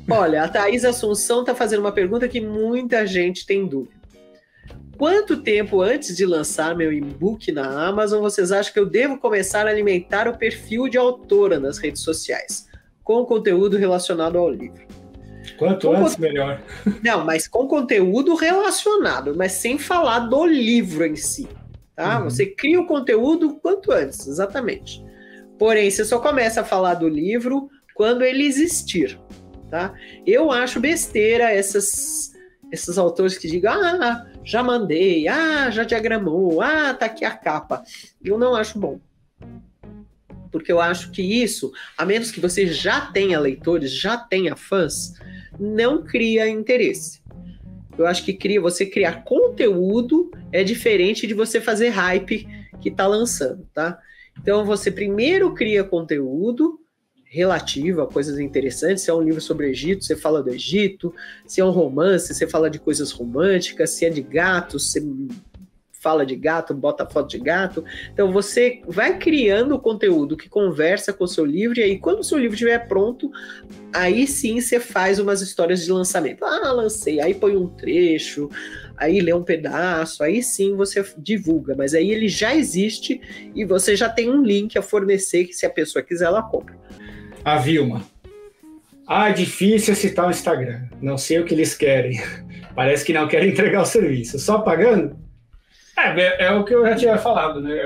Olha, a Thaís Assunção está fazendo uma pergunta que muita gente tem dúvida. Quanto tempo antes de lançar meu e-book na Amazon vocês acham que eu devo começar a alimentar o perfil de autora nas redes sociais, com conteúdo relacionado ao livro? Quanto antes, melhor. Não, mas com conteúdo relacionado, mas sem falar do livro em si. Tá? Você cria o conteúdo quanto antes, exatamente. Porém, você só começa a falar do livro quando ele existir. Tá? Eu acho besteira esses autores que digam, já mandei, já diagramou, tá aqui a capa. Eu não acho bom. Porque eu acho que isso, a menos que você já tenha leitores, já tenha fãs, não cria interesse. Eu acho que você criar conteúdo é diferente de você fazer hype que está lançando, tá? Então você primeiro cria conteúdo relativo a coisas interessantes. Se é um livro sobre o Egito, você fala do Egito. Se é um romance, você fala de coisas românticas. Se é de gatos, você fala de gato, bota foto de gato. Então você vai criando conteúdo que conversa com o seu livro, e aí quando o seu livro estiver pronto, aí sim você faz umas histórias de lançamento. Lancei, aí põe um trecho, aí lê um pedaço, aí sim você divulga, mas aí ele já existe e você já tem um link a fornecer que se a pessoa quiser, ela compra. A Vilma. É difícil citar o Instagram. Não sei o que eles querem. Parece que não querem entregar o serviço. Só pagando? É o que eu já tinha falado, né?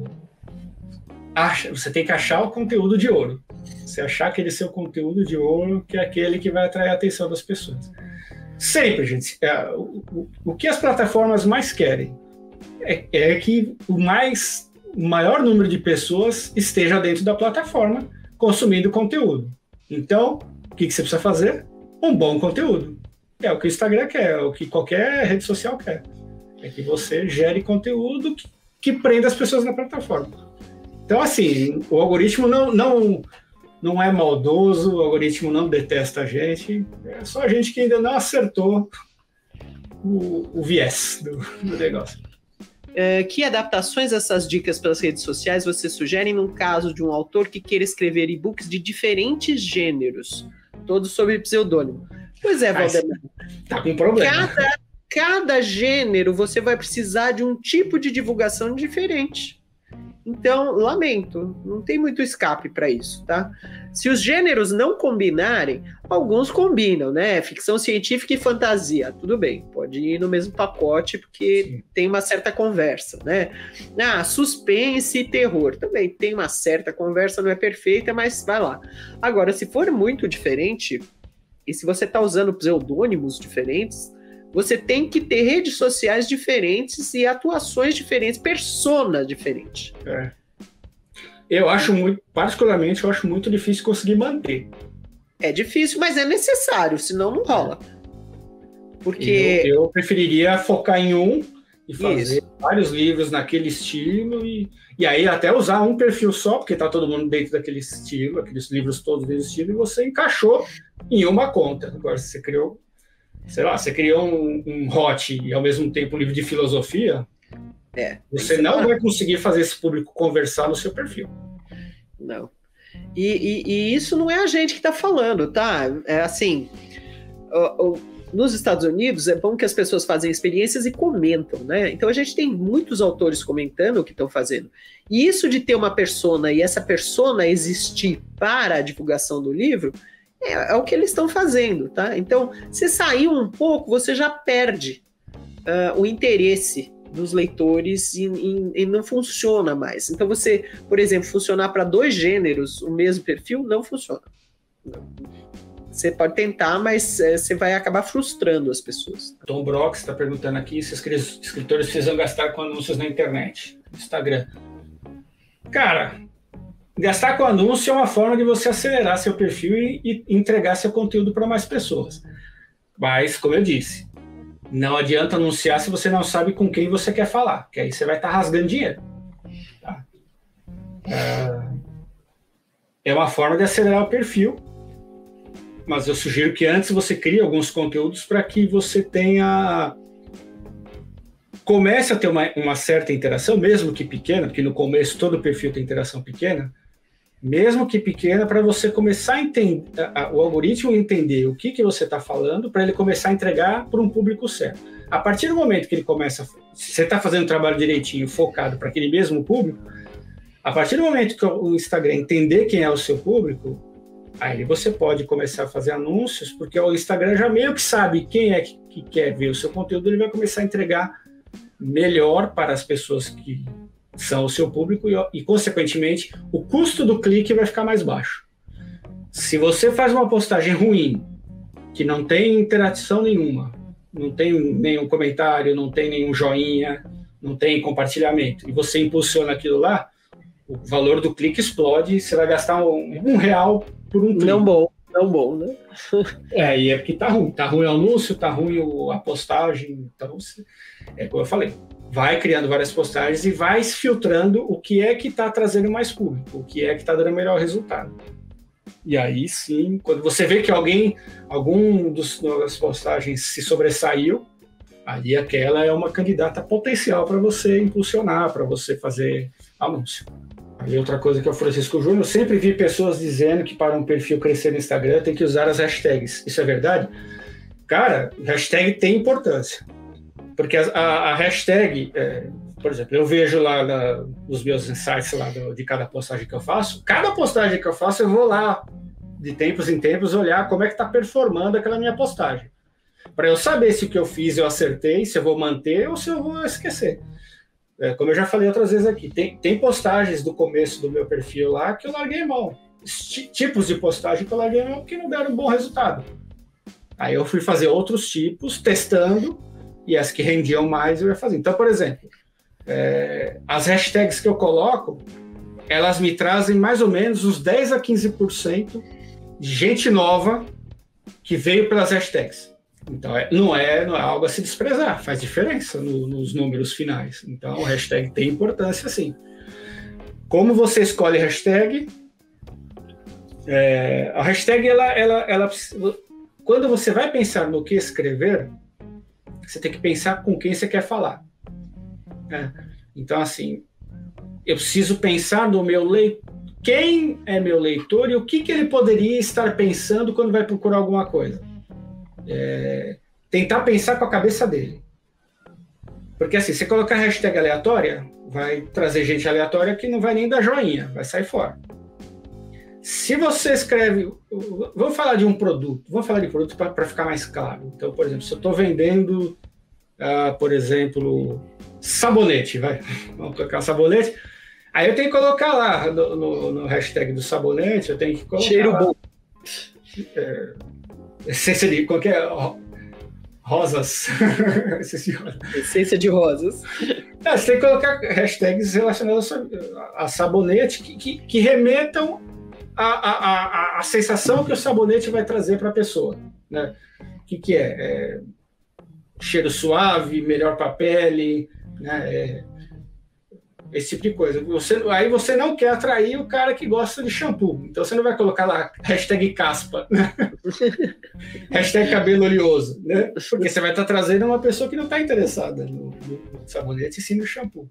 Você tem que achar o conteúdo de ouro. Você achar aquele seu conteúdo de ouro, que é aquele que vai atrair a atenção das pessoas. Sempre, gente. O que as plataformas mais querem é que o maior número de pessoas esteja dentro da plataforma consumindo conteúdo. Então, o que você precisa fazer? Um bom conteúdo. É o que o Instagram quer, é o que qualquer rede social quer. É que você gere conteúdo que prenda as pessoas na plataforma. Então, assim, o algoritmo não é maldoso, o algoritmo não detesta a gente, é só a gente que ainda não acertou o viés do negócio. Que adaptações dessas dicas pelas redes sociais você sugere no caso de um autor que queira escrever e-books de diferentes gêneros, todos sob pseudônimo? Pois é, Valdemar. Tá com problema. Cada gênero você vai precisar de um tipo de divulgação diferente. Então, lamento, não tem muito escape para isso, tá? Se os gêneros não combinarem, alguns combinam, né? Ficção científica e fantasia, tudo bem, pode ir no mesmo pacote, porque sim, tem uma certa conversa, né? Suspense e terror, também tem uma certa conversa, não é perfeita, mas vai lá. Agora, se for muito diferente, e se você está usando pseudônimos diferentes, você tem que ter redes sociais diferentes e atuações diferentes, persona diferente. Particularmente, eu acho muito difícil conseguir manter. É difícil, mas é necessário, senão não rola. Porque eu preferiria focar em um e fazer vários livros naquele estilo e aí até usar um perfil só, porque tá todo mundo dentro daquele estilo, aqueles livros todos desse estilo, e você encaixou em uma conta. Agora, se você criou, você criou um hot e ao mesmo tempo um livro de filosofia, você não vai conseguir fazer esse público conversar no seu perfil. Não. E isso não é a gente que está falando, tá? É assim, nos Estados Unidos é bom que as pessoas fazem experiências e comentam, né? Então a gente tem muitos autores comentando o que estão fazendo. E isso de ter uma persona e essa persona existir para a divulgação do livro é o que eles estão fazendo, tá? Então, se sair um pouco, você já perde o interesse dos leitores e não funciona mais. Então você, por exemplo, funcionar para 2 gêneros, o mesmo perfil, não funciona. Você pode tentar, mas você vai acabar frustrando as pessoas. Tom Brox está perguntando aqui se os escritores precisam gastar com anúncios na internet, no Instagram. Cara, gastar com anúncio é uma forma de você acelerar seu perfil e entregar seu conteúdo para mais pessoas. Mas, como eu disse, não adianta anunciar se você não sabe com quem você quer falar, que aí você vai estar rasgando dinheiro. Tá? É uma forma de acelerar o perfil, mas eu sugiro que antes você crie alguns conteúdos para que você comece a ter uma certa interação, mesmo que pequena, porque no começo todo perfil tem interação pequena, mesmo que pequena, para você começar a entender, o algoritmo entender o que você está falando, para ele começar a entregar para um público certo. A partir do momento que ele começa, se você está fazendo o trabalho direitinho, focado para aquele mesmo público, a partir do momento que o Instagram entender quem é o seu público, aí você pode começar a fazer anúncios, porque o Instagram já meio que sabe quem é que quer ver o seu conteúdo, ele vai começar a entregar melhor para as pessoas que são o seu público e, consequentemente, o custo do clique vai ficar mais baixo. Se você faz uma postagem ruim, que não tem interação nenhuma, não tem nenhum comentário, não tem nenhum joinha, não tem compartilhamento, e você impulsiona aquilo lá, o valor do clique explode, você vai gastar R$1 por um clique. Não bom, né? E é porque tá ruim o anúncio, tá ruim a postagem, então, como eu falei, vai criando várias postagens e vai filtrando o que é que está trazendo mais público, o que é que está dando melhor resultado. E aí sim, quando você vê que algum das postagens se sobressaiu, aí aquela é uma candidata potencial para você impulsionar, para você fazer anúncio. Aí outra coisa que é o Francisco Júnior, eu sempre vi pessoas dizendo que para um perfil crescer no Instagram tem que usar as hashtags. Isso é verdade? Cara, hashtag tem importância. Porque a hashtag, por exemplo, eu vejo lá nos meus insights lá de cada postagem que eu faço, cada postagem que eu faço eu vou lá, de tempos em tempos, olhar como é que está performando aquela minha postagem. Para eu saber se o que eu fiz eu acertei, se eu vou manter ou se eu vou esquecer. Como eu já falei outras vezes aqui, tem postagens do começo do meu perfil lá que eu larguei mão. Tipos de postagem que eu larguei mão que não deram um bom resultado. Aí eu fui fazer outros tipos, testando, e as que rendiam mais eu ia fazer. Então, por exemplo, as hashtags que eu coloco, elas me trazem mais ou menos uns 10 a 15% de gente nova que veio pelas hashtags. Então, não é algo a se desprezar, faz diferença nos números finais. Então, a hashtag tem importância, sim. Como você escolhe hashtag? A hashtag, ela quando você vai pensar no que escrever, você tem que pensar com quem você quer falar. Então, assim, eu preciso pensar no meu leitor, quem é meu leitor e o que ele poderia estar pensando quando vai procurar alguma coisa. Tentar pensar com a cabeça dele. Porque, assim, se colocar hashtag aleatória, vai trazer gente aleatória que não vai nem dar joinha, vai sair fora. Se você escreve... Vamos falar de um produto. Vamos falar de produto para ficar mais claro. Então, por exemplo, se eu estou vendendo, por exemplo, sabonete, vamos colocar sabonete, aí eu tenho que colocar lá no hashtag do sabonete, eu tenho que colocar... Cheiro bom. Essência de qualquer... Rosas. Essência de rosas. Você tem que colocar hashtags relacionadas a sabonete que remetam a sensação que o sabonete vai trazer para a pessoa. Né? O que é? Cheiro suave, melhor para a pele, né? Esse tipo de coisa. Aí você não quer atrair o cara que gosta de shampoo. Então você não vai colocar lá hashtag caspa, né? Hashtag cabelo oleoso, né? Porque você vai estar trazendo uma pessoa que não está interessada no sabonete e sim no shampoo.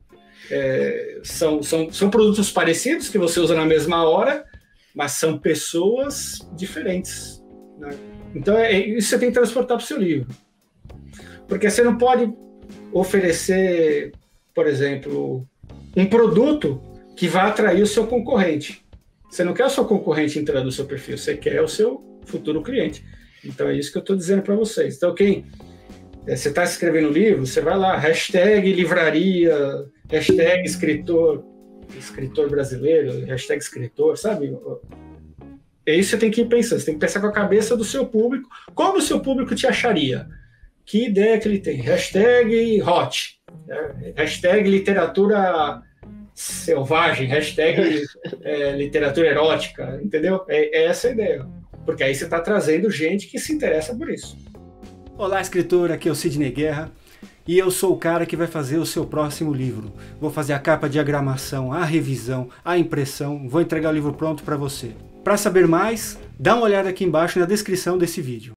São produtos parecidos que você usa na mesma hora, mas são pessoas diferentes. Né? Então isso você tem que transportar para o seu livro. Porque você não pode oferecer, por exemplo, um produto que vai atrair o seu concorrente. Você não quer o seu concorrente entrando no seu perfil, você quer o seu futuro cliente. Então é isso que eu estou dizendo para vocês. Então você está escrevendo livro, você vai lá, hashtag livraria, hashtag escritor brasileiro, hashtag escritor, sabe? É isso que você tem que ir pensando, você tem que pensar com a cabeça do seu público, como o seu público te acharia, que ideia que ele tem, hashtag hot, hashtag literatura selvagem, hashtag literatura erótica, entendeu? É essa a ideia, porque aí você está trazendo gente que se interessa por isso. Olá, escritor, aqui é o Sidney Guerra e eu sou o cara que vai fazer o seu próximo livro. Vou fazer a capa, a diagramação, a revisão, a impressão, vou entregar o livro pronto para você. Para saber mais, dá uma olhada aqui embaixo na descrição desse vídeo.